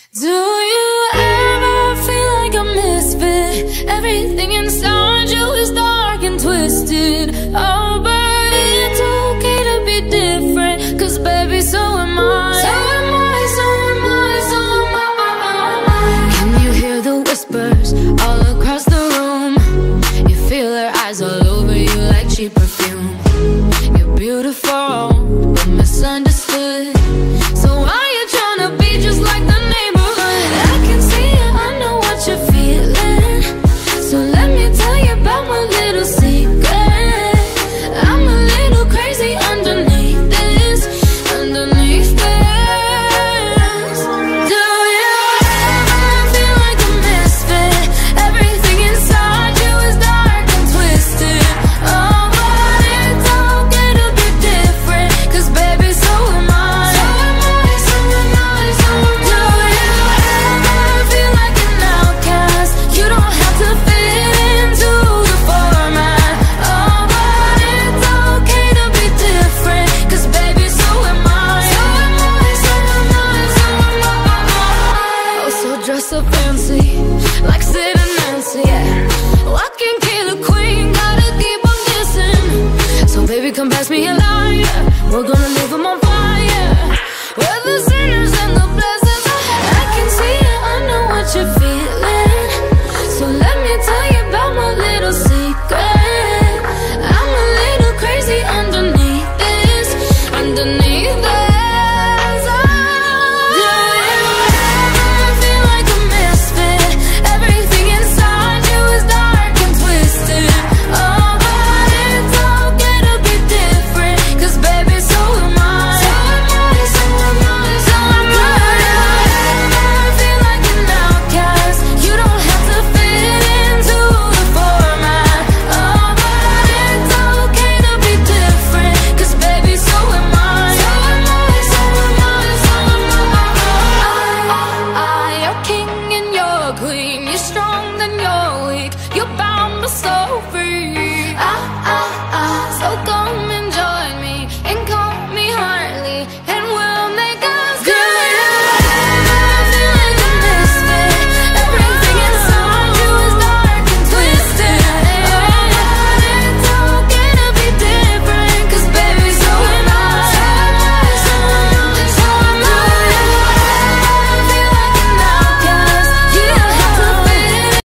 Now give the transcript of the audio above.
Do you ever feel like a misfit? Everything inside you is dark and twisted. Oh, but it's okay to be different, 'cause baby, so am I. So am I, so am I, so am I. Can you hear the whispers all across the room? You feel her eyes all over you like cheap perfume. You're beautiful, but misunderstood. So why you tryna be just like the neighborhood? I can see it, I know what you're feeling. So let me tell you about my little secret. I'm a little crazy underneath this, underneath this. Do you ever feel like a misfit? Everything inside you is dark and twisted. Oh, but it's okay to be different, 'cause baby, so am I. So am I, so am I, so am I. Do you ever feel like an outcast? You don't have to fit into the format. Oh, but it's okay to be different, 'cause baby, so am I. So am I, so am I, so am I. Oh, so dress so fancy, like Sid and Nancy, yeah. Oh, I can kill a queen, gotta keep on kissing. So baby, come pass me a line, we're gonna